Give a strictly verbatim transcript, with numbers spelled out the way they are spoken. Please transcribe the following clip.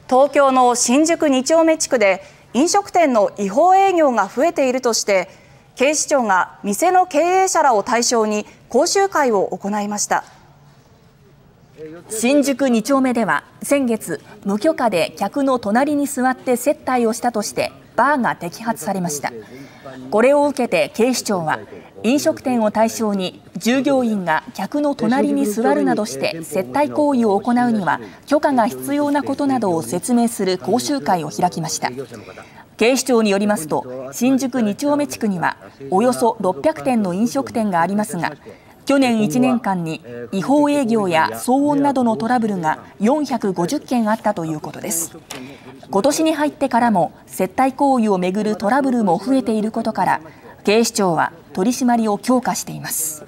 東京の新宿に丁目地区で飲食店の違法営業が増えているとして警視庁が店の経営者らを対象に講習会を行いました。 新宿に丁目では先月、無許可で客の隣に座って接待をしたとしてバーが摘発されました。これを受けて警視庁は飲食店を対象に従業員が客の隣に座るなどして接待行為を行うには許可が必要なことなどを説明する講習会を開きました。警視庁によりますと、新宿に丁目地区にはおよそろっぴゃくてんの飲食店がありますが、去年いちねんかんに違法営業や騒音などのトラブルがよんひゃくごじゅっけんあったということです。今年に入ってからも接待行為をめぐるトラブルも増えていることから、警視庁は取り締まりを強化しています。